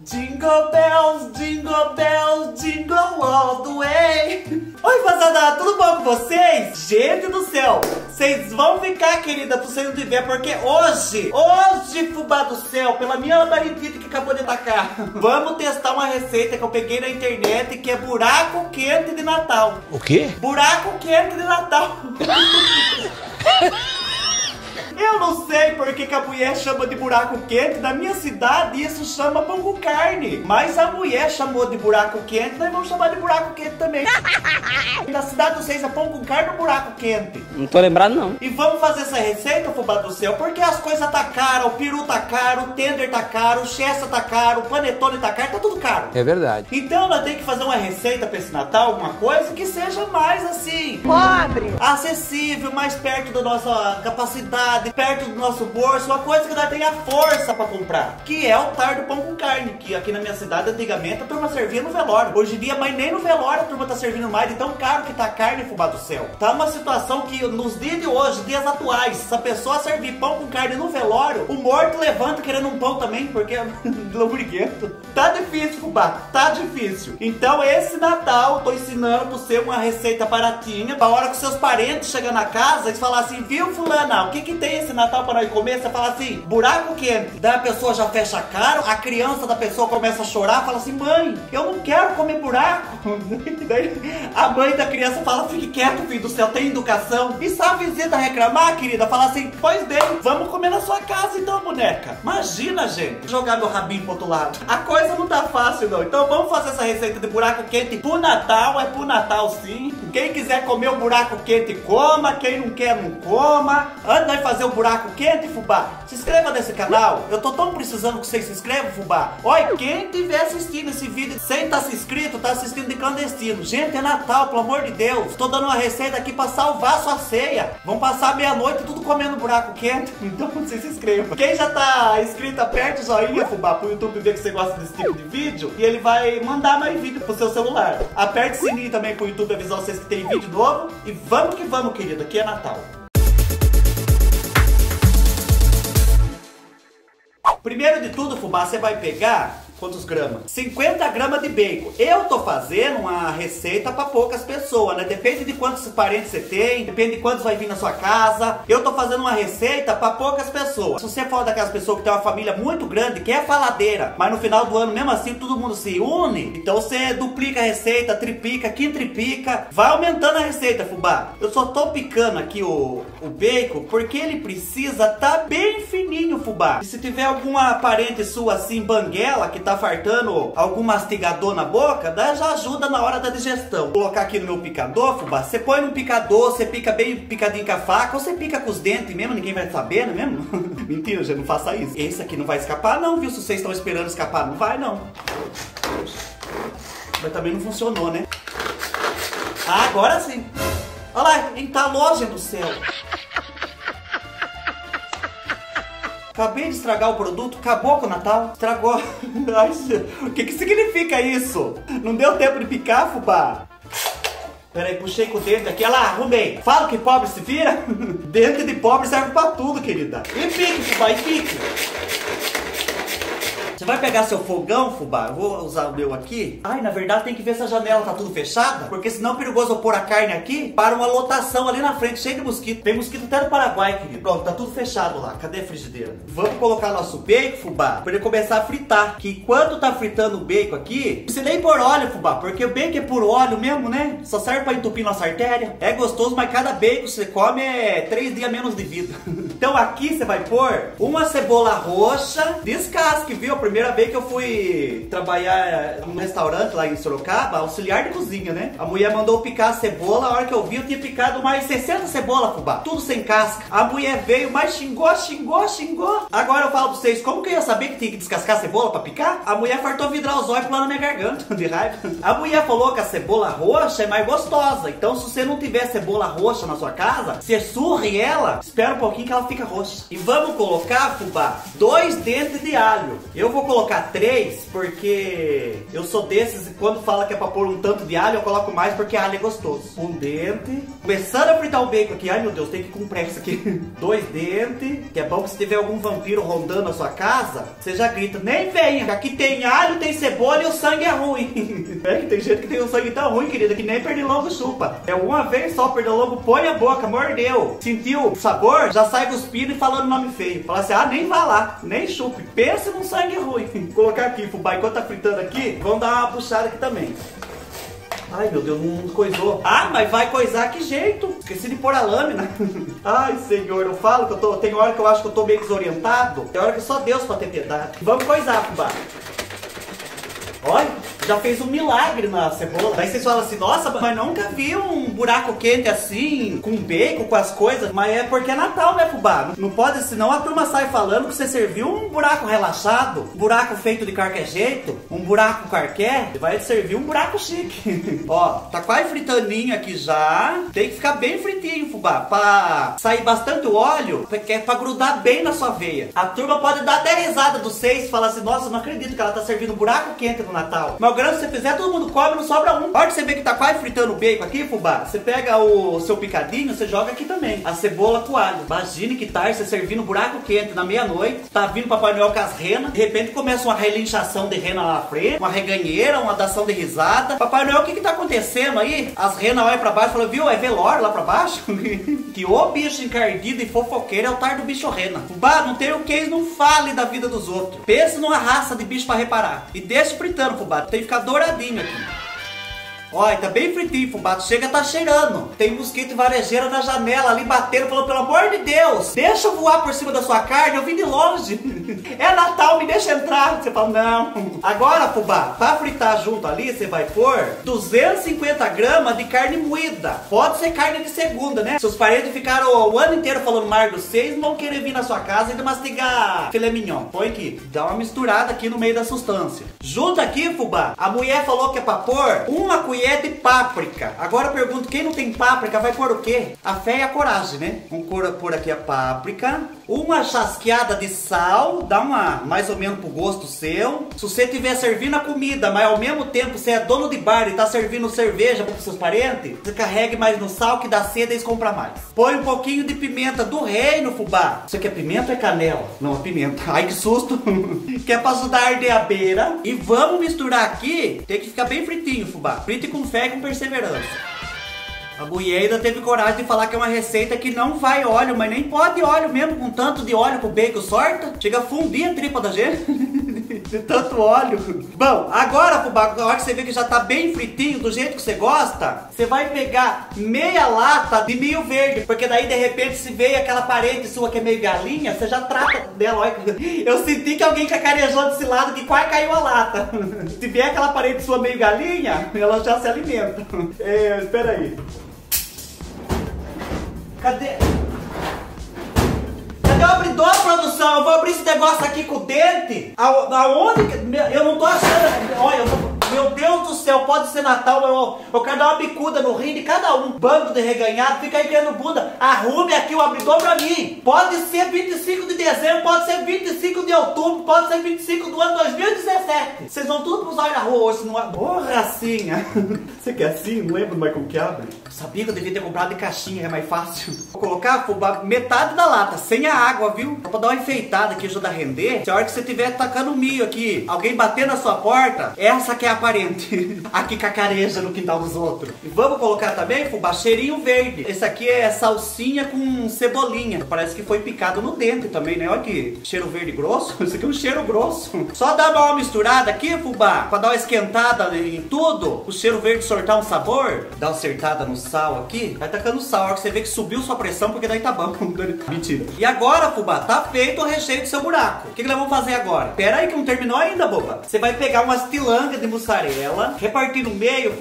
Jingle bells, jingle all the way. Oi, moçada, tudo bom com vocês? Gente do céu, vocês vão ficar, querida, pra vocês não ver, porque hoje, fubá do céu, pela minha maridita que acabou de atacar, vamos testar uma receita que eu peguei na internet, que é buraco quente de Natal. O quê? Buraco quente de Natal. Eu não sei por que a mulher chama de buraco quente. Na minha cidade isso chama pão com carne. Mas a mulher chamou de buraco quente, nós vamos chamar de buraco quente também. Na cidade de vocês é pão com carne ou buraco quente? Não tô lembrado não. E vamos fazer essa receita, fubá do céu, porque as coisas tá caro, o peru tá caro, o tender tá caro, o chessa tá caro, o panetone tá caro, tá tudo caro. É verdade. Então nós temos que fazer uma receita pra esse Natal, alguma coisa que seja mais assim, pobre, acessível, mais perto da nossa capacidade, perto do nosso bolso, uma coisa que nós tenha força pra comprar, que é o tar do pão com carne, que aqui na minha cidade antigamente a turma servia no velório. Hoje em dia, mas nem no velório a turma tá servindo mais, de tão caro que tá a carne, fubá do céu. Tá uma situação que nos dias de hoje, dias atuais, se a pessoa servir pão com carne no velório, o morto levanta querendo um pão também, porque é lombriguento. Tá difícil, fubá, tá difícil. Então esse Natal, tô ensinando pra você uma receita baratinha, pra hora que seus parentes chegam na casa e falar assim, viu fulana, o que que tem esse Natal para nós comer? Você fala assim, buraco quente. Daí a pessoa já fecha a cara, a criança da pessoa começa a chorar, fala assim, mãe, eu não quero comer buraco. Daí a mãe da criança fala, fique quieto, filho do céu, tem educação. E se a visita reclamar, querida, fala assim, pois bem, vamos comer na sua casa então, boneca. Imagina, gente, jogar meu rabinho pro outro lado. A coisa não tá fácil não. Então vamos fazer essa receita de buraco quente pro Natal, é pro Natal sim. Quem quiser comer o buraco quente, coma. Quem não quer, não coma. Antes de nós fazer o buraco quente, fubá, se inscreva nesse canal. Eu tô tão precisando que vocês se inscrevam, fubá. Olha, quem tiver assistindo esse vídeo sem estar se inscrito, tá assistindo de clandestino. Gente, é Natal, pelo amor de Deus. Tô dando uma receita aqui pra salvar a sua ceia. Vão passar meia-noite tudo comendo buraco quente. Então vocês se inscrevam. Quem já tá inscrito, aperte o joinha, fubá, pro YouTube ver que você gosta desse tipo de vídeo. E ele vai mandar mais vídeo pro seu celular. Aperte o sininho também pro YouTube avisar vocês que tem vídeo novo. E vamos que vamos, querido. Aqui é Natal. Primeiro de tudo, fubá, você vai pegar quantos gramas? 50 gramas de bacon. Eu tô fazendo uma receita para poucas pessoas, né? Depende de quantos parentes você tem, depende de quantos vai vir na sua casa. Eu tô fazendo uma receita para poucas pessoas. Se você for daquelas pessoas que tem uma família muito grande, que é faladeira, mas no final do ano, mesmo assim, todo mundo se une, então você duplica a receita, triplica, quintriplica, vai aumentando a receita, fubá. Eu só tô picando aqui o bacon porque ele precisa tá bem fininho, fubá. E se tiver alguma parente sua assim, banguela, que tá fartando algum mastigador na boca, daí já ajuda na hora da digestão. Vou colocar aqui no meu picador, fubá. Você põe no picador, você pica bem picadinho com a faca, ou você pica com os dentes mesmo, ninguém vai saber, não é mesmo? Mentira, já não faça isso. Esse aqui não vai escapar não, viu? Se vocês estão esperando escapar, não vai não. Mas também não funcionou, né? Ah, agora sim. Olha lá, entalou, gente do céu. Acabei de estragar o produto, acabou com o Natal, estragou. O que significa isso? Não deu tempo de picar, fubá? Peraí, puxei com o dente aqui, olha lá, arrumei. Fala que pobre se vira. Dente de pobre serve pra tudo, querida. E pique, fubá, e pique. Você vai pegar seu fogão, fubá? Eu vou usar o meu aqui. Ai, na verdade tem que ver se a janela tá tudo fechada, porque senão é perigoso eu pôr a carne aqui para uma lotação ali na frente, cheio de mosquito. Tem mosquito até no Paraguai, querido. Pronto, tá tudo fechado lá. Cadê a frigideira? Vamos colocar nosso bacon, fubá, para ele começar a fritar. Que enquanto tá fritando o bacon aqui, não precisa nem pôr óleo, fubá, porque o bacon é puro óleo mesmo, né? Só serve para entupir nossa artéria. É gostoso, mas cada bacon que você come é 3 dias menos de vida. Então aqui você vai pôr uma cebola roxa, descasque, viu? A primeira vez que eu fui trabalhar num restaurante lá em Sorocaba, auxiliar de cozinha, né? A mulher mandou picar a cebola, a hora que eu vi eu tinha picado mais 60 cebolas, fubá. Tudo sem casca. A mulher veio, mas xingou. Agora eu falo pra vocês, como que eu ia saber que tinha que descascar a cebola pra picar? A mulher fartou vidrar os olhos lá na minha garganta, de raiva. A mulher falou que a cebola roxa é mais gostosa. Então se você não tiver cebola roxa na sua casa, você surre ela, espera um pouquinho que ela fica roxa. E vamos colocar, fubá, 2 dentes de alho. Eu vou vou colocar 3, porque eu sou desses e quando fala que é pra pôr um tanto de alho, eu coloco mais porque alho é gostoso. Um dente. Começando a fritar o bacon aqui. Ai, meu Deus, tem que ir com pressa aqui. 2 dentes. Que é bom que se tiver algum vampiro rondando a sua casa, você já grita, nem venha. Aqui tem alho, tem cebola e o sangue é ruim. É que tem gente que tem o sangue tão ruim, querida, que nem pernilongo chupa. É uma vez só, pernilongo põe a boca, mordeu. Sentiu o sabor, já sai cuspindo e falando nome feio. Fala assim, ah, nem vá lá, nem chupe. Pensa num sangue ruim. Vou colocar aqui, fubá, enquanto tá fritando aqui, vamos dar uma puxada aqui também. Ai, meu Deus, não coisou. Ah, mas vai coisar que jeito? Esqueci de pôr a lâmina. Ai, senhor, eu falo que tem hora que eu acho que eu tô meio desorientado. Tem hora que só Deus pode ter piedade. Vamos coisar, fubá. Olha, já fez um milagre na cebola. Daí vocês falam assim, nossa, mas nunca vi um buraco quente assim, com bacon, com as coisas. Mas é porque é Natal, né, fubá? Não pode, senão a turma sai falando que você serviu um buraco relaxado, um buraco feito de qualquer jeito, um buraco qualquer. Você vai servir um buraco chique. Ó, tá quase fritaninho aqui já. Tem que ficar bem fritinho, fubá, pra sair bastante o óleo, que é pra grudar bem na sua veia. A turma pode dar até risada dos 6 e falar assim, nossa, não acredito que ela tá servindo um buraco quente no Natal. Mas o grande, se você fizer, todo mundo come, não sobra um. A hora que você vê que tá quase fritando o bacon aqui, fubá, você pega o seu picadinho, você joga aqui também. A cebola com alho. Imagine que tarde você servindo buraco quente na meia-noite, tá vindo Papai Noel com as renas, de repente começa uma relinchação de rena lá na frente, uma reganheira, uma dação de risada. Papai Noel, o que que tá acontecendo aí? As renas olham pra baixo e falam, viu, é velório lá pra baixo? Que o bicho encardido e fofoqueiro é o tar do bicho rena. Fubá, não tem o que, não fale da vida dos outros. Pensa numa raça de bicho pra reparar. E deixa fritando, fubá. Tem que ficar douradinho aqui. Olha, tá bem fritinho, fubá. Chega, tá cheirando. Tem mosquito e varejeira na janela ali batendo, falando, pelo amor de Deus, deixa eu voar por cima da sua carne, eu vim de longe. É Natal, me deixa entrar. Você fala, não. Agora, fubá, pra fritar junto ali, você vai pôr 250 gramas de carne moída. Pode ser carne de segunda, né? Se os parentes ficaram o ano inteiro falando mar dos 6, não vão querer vir na sua casa e mastigar filé mignon. Põe aqui, dá uma misturada aqui no meio da sustância. Junto aqui, fubá, a mulher falou que é pra pôr uma colher de páprica. Agora eu pergunto, quem não tem páprica vai pôr o quê? A fé e a coragem, né? Vamos pôr aqui a páprica. Uma chasqueada de sal, dá uma mais ou menos pro gosto seu. Se você estiver servindo a comida, mas ao mesmo tempo você é dono de bar e tá servindo cerveja para os seus parentes, você carregue mais no sal que dá sede e eles compram mais. Põe um pouquinho de pimenta do reino, fubá. Isso aqui é pimenta ou é canela? Não, é pimenta. Ai, que susto. Que é pra ajudar a arder a beira. E vamos misturar aqui. Tem que ficar bem fritinho, fubá. Frite com fé e com perseverança. A mulher ainda teve coragem de falar que é uma receita que não vai óleo, mas nem pode óleo mesmo, com tanto de óleo que o bacon sorta. Chega a fundir a tripa da gente. De tanto óleo. Bom, agora, fubá, na hora que você vê que já tá bem fritinho, do jeito que você gosta, você vai pegar meia lata de milho verde, porque daí de repente se veio aquela parede sua que é meio galinha, você já trata dela. Olha, eu senti que alguém cacarejou desse lado que quase caiu a lata. Se vier aquela parede sua meio galinha, ela já se alimenta. Espera aí. Cadê o abridor, produção? Eu vou abrir esse negócio aqui com o dente. Aonde? Eu não tô achando. Olha, meu Deus do céu, pode ser Natal, eu quero dar uma bicuda no rim de cada um. Bando de reganhado, fica aí criando bunda. Arrume aqui o abridor pra mim. Pode ser 25 de dezembro, pode ser 25 de outubro, pode ser 25 do ano 2017. Vocês vão tudo pros olhos na rua hoje, não é? Ô, racinha. Você quer assim? Não lembro mais como que abre? Sabia que eu devia ter comprado de caixinha, é mais fácil. Vou colocar, fubá, metade da lata, sem a água, viu? Pra dar uma enfeitada aqui, ajuda a render. Se a hora que você estiver tacando milho aqui, alguém bater na sua porta, essa que é a parente. Aqui cacareja no quintal dos outros. E vamos colocar também, fubá, cheirinho verde. Esse aqui é salsinha com cebolinha. Parece que foi picado no dente também, né? Olha que cheiro verde grosso. Esse aqui é um cheiro grosso. Só dá uma misturada aqui, fubá, pra dar uma esquentada em tudo. O cheiro verde soltar um sabor. Dá uma acertada no sal aqui. Vai tacando sal. A hora que você vê que subiu sua pressão, porque daí tá bom. Mentira. E agora, fubá, tá feito o recheio do seu buraco. O que nós vamos fazer agora? Pera aí que não terminou ainda, boba. Você vai pegar umas tilangas de mussarela, repartir no meio, fubá,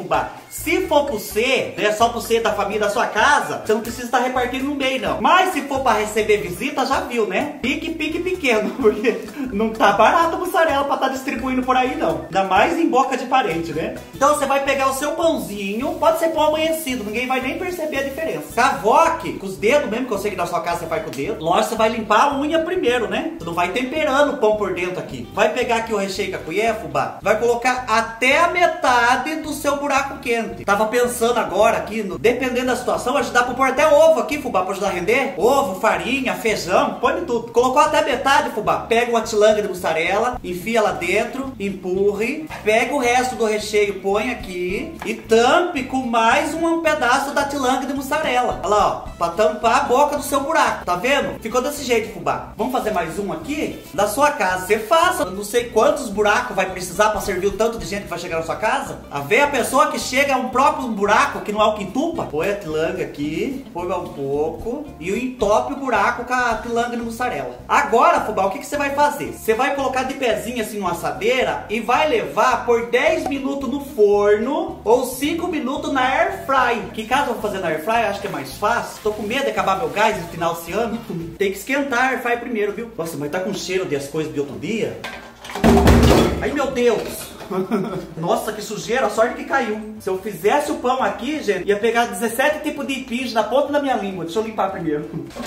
Se for pro C, né, só pro C da família da sua casa, você não precisa estar repartindo no meio, não. Mas se for pra receber visita, já viu, né? Pique pequeno, porque não tá barato a mussarela pra estar distribuindo por aí, não. Ainda mais em boca de parente, né? Então você vai pegar o seu pãozinho, pode ser pão amanhecido, ninguém vai nem perceber a diferença. Cavoque, com os dedos mesmo, que eu sei que na sua casa você faz com o dedo. Lógico, você vai limpar a unha primeiro, né? Você não vai temperando o pão por dentro aqui. Vai pegar aqui o recheio com a colher, fubá. Vai colocar até a metade do seu buraco quente. Tava pensando agora aqui, dependendo da situação, acho que dá pra pôr até ovo aqui, fubá, pra ajudar a render. Ovo, farinha, feijão, põe tudo. Colocou até a metade, fubá. Pega uma tilanga de mussarela, enfia lá dentro, empurre. Pega o resto do recheio, põe aqui e tampe com mais um pedaço da tilanga de mussarela. Olha lá, ó, pra tampar a boca do seu buraco. Tá vendo? Ficou desse jeito, fubá. Vamos fazer mais um aqui? Da sua casa, você faça. Eu não sei quantos buracos vai precisar pra servir o tanto de gente que vai chegar na sua casa. A ver a pessoa que chega a um próprio buraco, que não é o que entupa. Põe a tilanga aqui, põe um pouco e entope o buraco com a tilanga de mussarela. Agora, fubá, o que você vai fazer? Você vai colocar de pezinho assim numa assadeira e vai levar por 10 minutos no forno ou 5 minutos na air fry. Que caso eu vou fazer na air fry, acho que é mais fácil. Tô com medo de acabar meu gás no final desse ano. Tem que esquentar a air fry primeiro, viu? Nossa, mas tá com cheiro das coisas de outro dia. Ai, meu Deus! Nossa, que sujeira, a sorte que caiu. Se eu fizesse o pão aqui, gente, ia pegar 17 tipos de pinche na ponta da minha língua. Deixa eu limpar primeiro.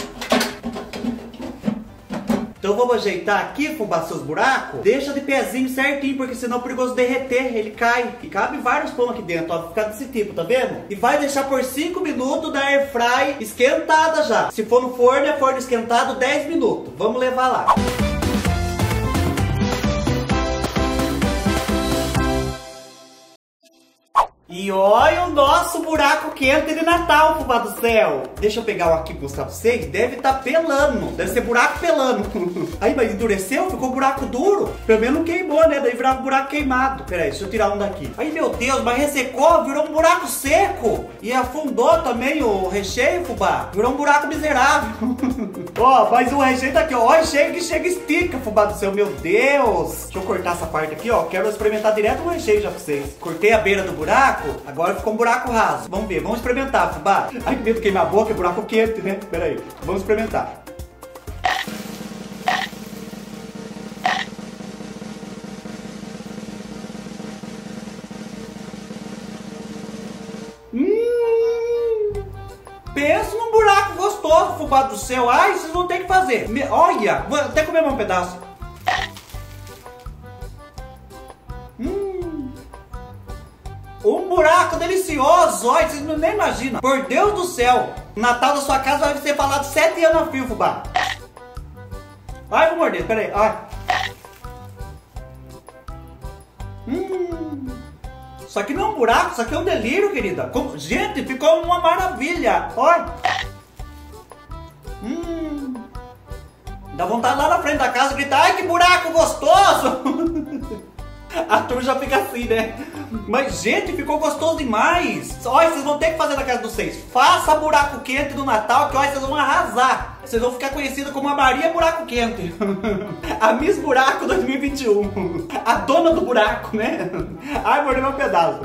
Então vamos ajeitar aqui, fubá, seus buracos. Deixa de pezinho certinho, porque senão é perigoso derreter, ele cai. E cabe vários pão aqui dentro, ó, ficar desse tipo, tá vendo? E vai deixar por 5 minutos na air fry esquentada já. Se for no forno, é forno esquentado 10 minutos. Vamos levar lá. E olha o nosso buraco quente de Natal, fubá do céu. Deixa eu pegar um aqui pra mostrar pra vocês. Deve estar pelando. Deve ser buraco pelando. Aí, mas endureceu? Ficou buraco duro? Pelo menos não queimou, né? Daí virava um buraco queimado. Pera aí, deixa eu tirar um daqui. Ai, meu Deus, mas ressecou, virou um buraco seco. E afundou também o recheio, fubá. Virou um buraco miserável. Ó, mas o recheio tá aqui, ó. Olha, chega e estica, fubá do céu. Meu Deus. Deixa eu cortar essa parte aqui, ó. Quero experimentar direto o recheio já pra vocês. Cortei a beira do buraco. Agora ficou um buraco raso. Vamos ver, vamos experimentar, fubá. Ai, que medo de queimar a boca, é buraco quente, né? Pera aí, vamos experimentar. Pensa num buraco gostoso, fubá do céu. Ai, vocês vão ter que fazer. Olha, vou até comer mais um pedaço. Um buraco delicioso, olha, vocês nem imaginam. Por Deus do céu, o Natal da sua casa vai ser falado 7 anos a fio, fubá. Ai, vou morder, peraí, ai. Isso aqui não é um buraco, isso aqui é um delírio, querida. Gente, ficou uma maravilha, olha. Dá vontade lá na frente da casa de gritar, ai, que buraco gostoso. A turma já fica assim, né? Mas, gente, ficou gostoso demais. Olha, vocês vão ter que fazer na casa de vocês. Faça buraco quente do Natal, que olha, vocês vão arrasar. Vocês vão ficar conhecidos como a Maria Buraco Quente. A Miss Buraco 2021. A dona do buraco, né? Ai, mordeu meu pedaço.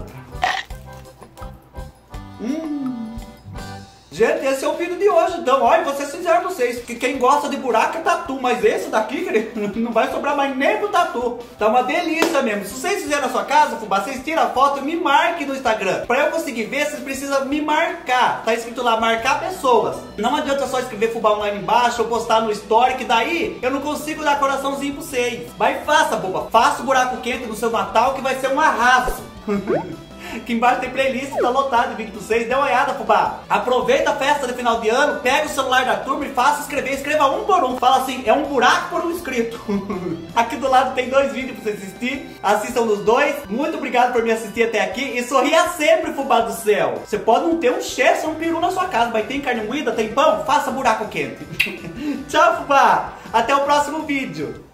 Gente, esse é o vídeo de hoje, então, olha, vou ser sincero com vocês, que quem gosta de buraco é tatu, mas esse daqui, querido, não vai sobrar mais nem pro tatu. Tá uma delícia mesmo. Se vocês fizerem na sua casa, fubá, vocês tiram a foto e me marquem no Instagram. Pra eu conseguir ver, vocês precisam me marcar. Tá escrito lá, marcar pessoas. Não adianta só escrever fubá online embaixo ou postar no story, que daí eu não consigo dar coraçãozinho pra vocês. Mas faça, boba, faça o buraco quente no seu Natal, que vai ser um arraso. Aqui embaixo tem playlist, tá lotado de vídeo pra vocês. Dê uma olhada, fubá. Aproveita a festa de final de ano, pega o celular da turma e faça escrever. Escreva um por um. Fala assim, é um buraco por um inscrito. Aqui do lado tem 2 vídeos pra você assistir. Assistam nos 2. Muito obrigado por me assistir até aqui. E sorria sempre, fubá do céu. Você pode não ter um chefe ou um peru na sua casa, mas tem carne moída, tem pão, faça buraco quente. Tchau, fubá. Até o próximo vídeo.